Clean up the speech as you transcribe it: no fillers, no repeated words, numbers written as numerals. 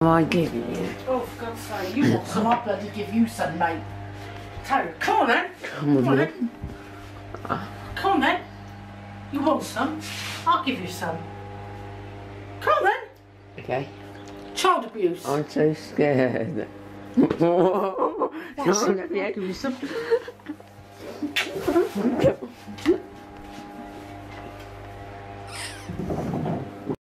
I give you. Oh, for God's sake, you want some? I'll bloody give you some, mate. Come on then. Come on then. Come on then. You want some? I'll give you some. Come on then. Okay. Child abuse. I'm so scared. Come on, let me give you some.